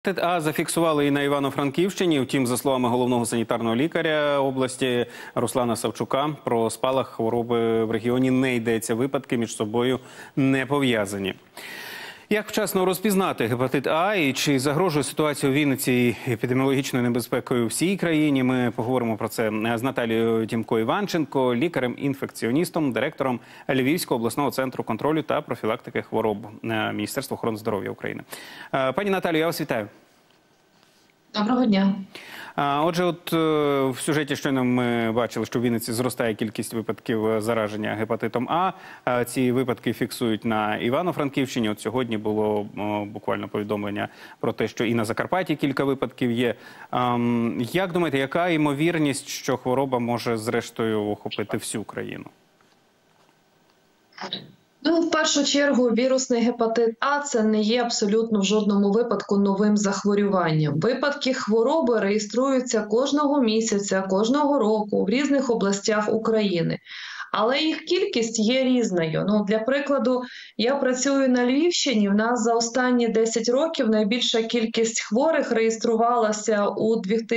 Гепатит А зафіксували і на Івано-Франківщині. Втім, за словами головного санітарного лікаря області Руслана Савчука, про спалах хвороби в регіоні не йдеться. Випадки між собою не пов'язані. Як вчасно розпізнати гепатит А і чи загрожує ситуація у Вінниці епідеміологічною небезпекою всій країні? Ми поговоримо про це з Наталією Тімко-Іванченко, лікарем-інфекціоністом, директором Львівського обласного центру контролю та профілактики хвороб Міністерства охорони здоров'я України. Пані Наталію, я вас вітаю. Доброго дня. Отже, в сюжеті щойно ми бачили, що в Вінниці зростає кількість випадків зараження гепатитом А. Ці випадки фіксують на Івано-Франківщині. От сьогодні було буквально повідомлення про те, що і на Закарпатті кілька випадків є. Як думаєте, яка ймовірність, що хвороба може зрештою охопити всю країну? Ну, в першу чергу, вірусний гепатит А – це не є абсолютно в жодному випадку новим захворюванням. Випадки хвороби реєструються кожного місяця, кожного року в різних областях України. Але їх кількість є різною. Ну, для прикладу, я працюю на Львівщині, в нас за останні 10 років найбільша кількість хворих реєструвалася у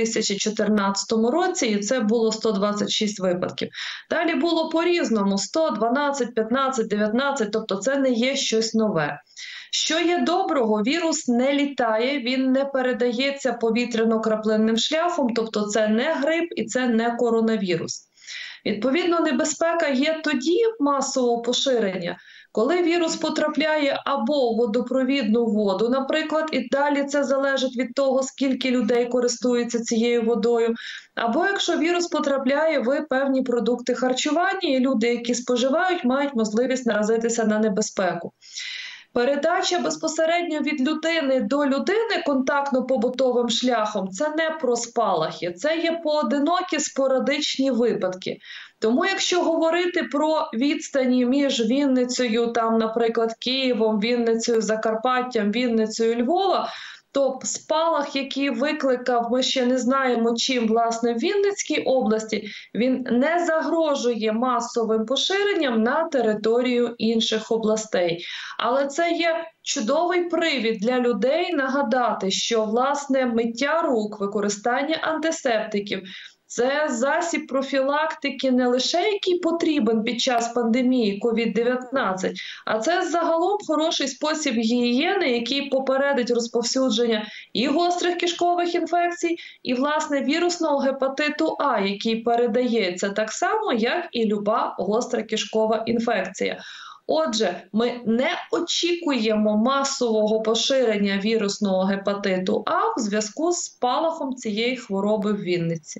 2014 році, і це було 126 випадків. Далі було по-різному – 100, 12, 15, 19, тобто це не є щось нове. Що є доброго? Вірус не літає, він не передається повітряно-краплинним шляхом, тобто це не грип і це не коронавірус. Відповідно, небезпека є тоді масового поширення, коли вірус потрапляє або в водопровідну воду, наприклад, і далі це залежить від того, скільки людей користуються цією водою, або якщо вірус потрапляє в певні продукти харчування, і люди, які споживають, мають можливість наразитися на небезпеку. Передача безпосередньо від людини до людини контактно-побутовим шляхом – це не про спалахи, це є поодинокі спорадичні випадки. Тому якщо говорити про відстані між Вінницею, там, наприклад, Києвом, Вінницею, Закарпаттям, Вінницею, Львова, то спалах, який викликав, ми ще не знаємо чим, власне, в Вінницькій області, він не загрожує масовим поширенням на територію інших областей. Але це є чудовий привід для людей нагадати, що, власне, миття рук, використання антисептиків – це засіб профілактики не лише який потрібен під час пандемії COVID-19, а це загалом хороший спосіб гігієни, який попередить розповсюдження і гострих кишкових інфекцій, і, власне, вірусного гепатиту А, який передається так само, як і люба гостра кишкова інфекція. Отже, ми не очікуємо масового поширення вірусного гепатиту А в зв'язку з спалахом цієї хвороби в Вінниці.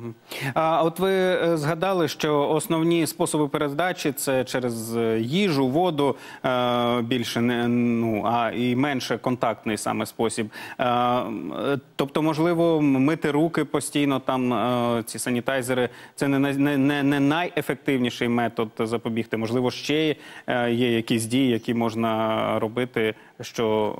А от ви згадали, що основні способи передачі – це через їжу, воду, більше, а і менше контактний саме спосіб. Тобто, можливо, мити руки постійно, там ці санітайзери – це не найефективніший метод запобігти. Можливо, ще є якісь дії, які можна робити, що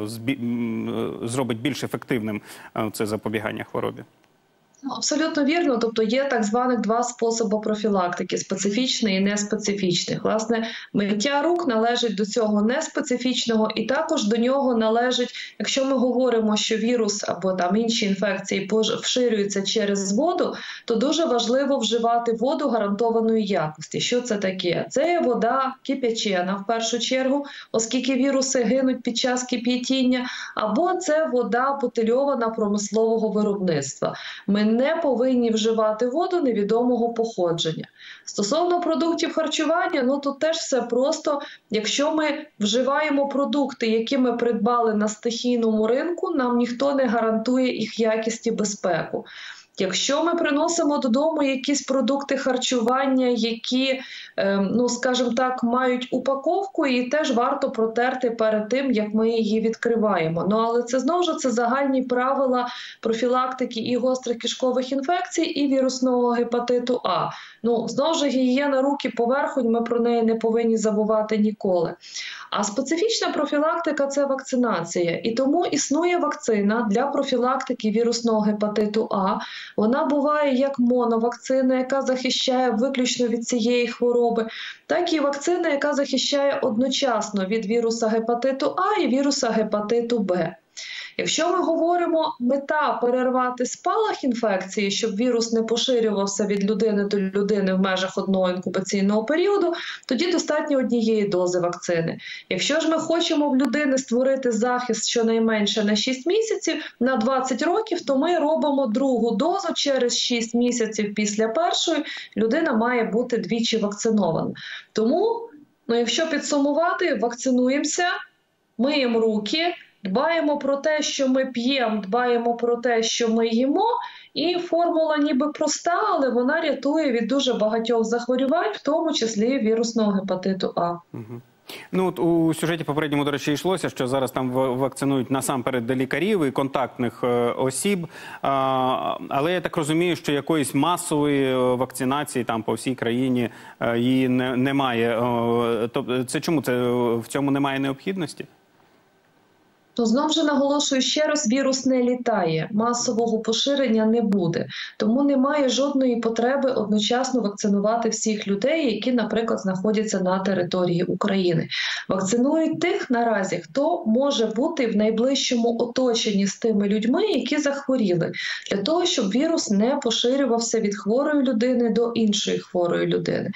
зробить більш ефективним це запобігання хворобі. Абсолютно вірно. Тобто є так званих два способи профілактики – специфічний і неспецифічний. Власне, миття рук належить до цього неспецифічного, і також до нього належить, якщо ми говоримо, що вірус або там інші інфекції поширюються через воду, то дуже важливо вживати воду гарантованої якості. Що це таке? Це є вода кип'ячена в першу чергу, оскільки віруси гинуть під час кип'ятіння, або це вода бутильована промислового виробництва. Ми не повинні вживати воду невідомого походження. Стосовно продуктів харчування, ну тут теж все просто. Якщо ми вживаємо продукти, які ми придбали на стихійному ринку, нам ніхто не гарантує їх якість і безпеку. Якщо ми приносимо додому якісь продукти харчування, які, ну, скажімо так, мають упаковку, і теж варто протерти перед тим, як ми її відкриваємо. Ну, але це знову ж це загальні правила профілактики і гострих кишкових інфекцій, і вірусного гепатиту А. Ну, знову ж гігієна рук і поверхонь, ми про неї не повинні забувати ніколи. А специфічна профілактика – це вакцинація. І тому існує вакцина для профілактики вірусного гепатиту А. Вона буває як моновакцина, яка захищає виключно від цієї хвороби, так і вакцина, яка захищає одночасно від віруса гепатиту А і віруса гепатиту Б. Якщо ми говоримо, мета перервати спалах інфекції, щоб вірус не поширювався від людини до людини в межах одного інкубаційного періоду, тоді достатньо однієї дози вакцини. Якщо ж ми хочемо в людини створити захист щонайменше на 6 місяців, на 20 років, то ми робимо другу дозу через 6 місяців після першої. Людина має бути двічі вакцинована. Тому, якщо підсумувати, вакцинуємося, миємо руки, дбаємо про те, що ми п'ємо, дбаємо про те, що ми їмо, і формула ніби проста, але вона рятує від дуже багатьох захворювань, в тому числі вірусного гепатиту А. Ну, от у сюжеті попередньому, до речі, йшлося, що зараз там вакцинують насамперед лікарів і контактних осіб. Але я так розумію, що якоїсь масової вакцинації там по всій країні її немає. Це чому? В цьому немає необхідності? То знову ж наголошую ще раз, вірус не літає, масового поширення не буде. Тому немає жодної потреби одночасно вакцинувати всіх людей, які, наприклад, знаходяться на території України. Вакцинують тих наразі, хто може бути в найближчому оточенні з тими людьми, які захворіли, для того, щоб вірус не поширювався від хворої людини до іншої хворої людини.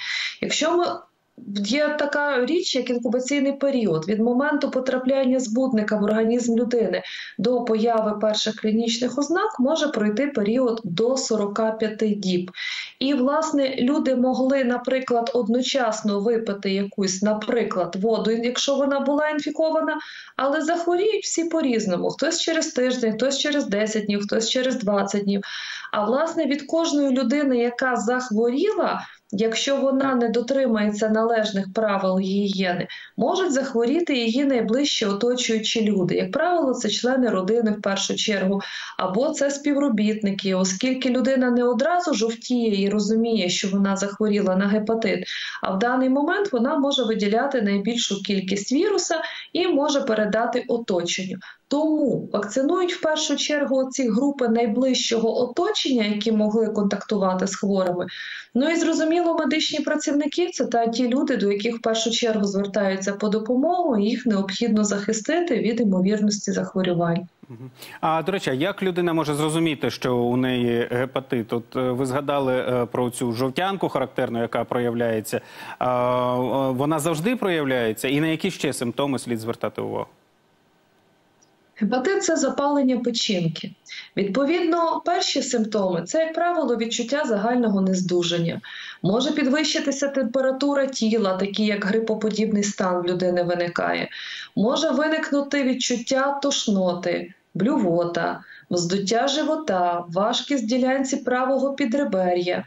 Є така річ, як інкубаційний період. Від моменту потрапляння збудника в організм людини до появи перших клінічних ознак може пройти період до 45 діб. І, власне, люди могли, наприклад, одночасно випити якусь, наприклад, воду, якщо вона була інфікована, але захворіють всі по-різному. Хтось через тиждень, хтось через 10 днів, хтось через 20 днів. А, власне, від кожної людини, яка захворіла, якщо вона не дотримається належних правил гігієни, можуть захворіти її найближчі оточуючі люди. Як правило, це члени родини в першу чергу, або це співробітники, оскільки людина не одразу жовтіє і розуміє, що вона захворіла на гепатит, а в даний момент вона може виділяти найбільшу кількість віруса і може передати оточенню. Тому вакцинують в першу чергу ці групи найближчого оточення, які могли контактувати з хворими. Ну і зрозуміло, медичні працівники – це ті люди, до яких в першу чергу звертаються по допомогу, і їх необхідно захистити від ймовірності захворювань. А, до речі, як людина може зрозуміти, що у неї гепатит? От ви згадали про цю жовтянку характерну, яка проявляється. Вона завжди проявляється? І на які ще симптоми слід звертати увагу? Гепатит – це запалення печінки. Відповідно, перші симптоми – це, як правило, відчуття загального нездужання. Може підвищитися температура тіла, такі як грипоподібний стан в людини виникає. Може виникнути відчуття тошноти, блювота, вздуття живота, важкість в ділянці правого підребер'я.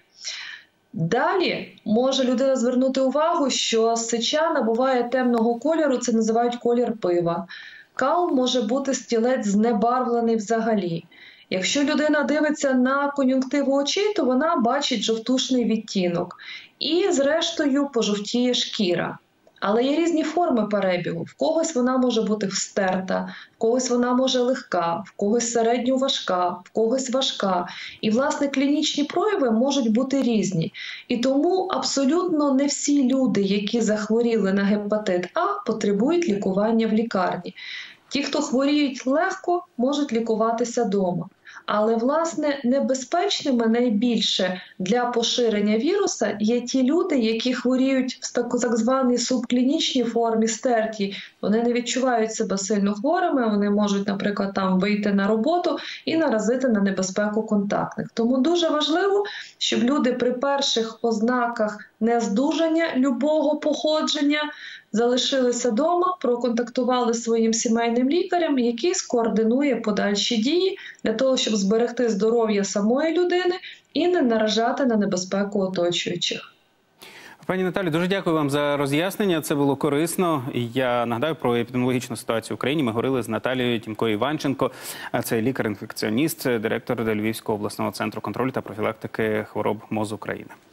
Далі може людина звернути увагу, що сеча набуває темного кольору, це називають колір пива. Кал може бути стілець знебарвлений взагалі. Якщо людина дивиться на кон'юнктиву очей, то вона бачить жовтушний відтінок. І, зрештою, пожовтіє шкіра. Але є різні форми перебігу. В когось вона може бути встерта, в когось вона може легка, в когось середньо важка, в когось важка. І, власне, клінічні прояви можуть бути різні. І тому абсолютно не всі люди, які захворіли на гепатит А, потребують лікування в лікарні. Ті, хто хворіють легко, можуть лікуватися вдома. Але, власне, небезпечними найбільше для поширення віруса є ті люди, які хворіють в так званій субклінічній формі, стертій. Вони не відчувають себе сильно хворими, вони можуть, наприклад, там вийти на роботу і наразити на небезпеку контактних. Тому дуже важливо, щоб люди при перших ознаках нездужання любого походження залишилися вдома, проконтактували зі своїм сімейним лікарем, який скоординує подальші дії для того, щоб зберегти здоров'я самої людини і не наражати на небезпеку оточуючих. Пані Наталі, дуже дякую вам за роз'яснення. Це було корисно. Я нагадаю про епідеміологічну ситуацію в Україні. Ми говорили з Наталією Тімкою-Іванченко. Це лікар-інфекціоніст, директор Львівського обласного центру контролю та профілактики хвороб МОЗ України.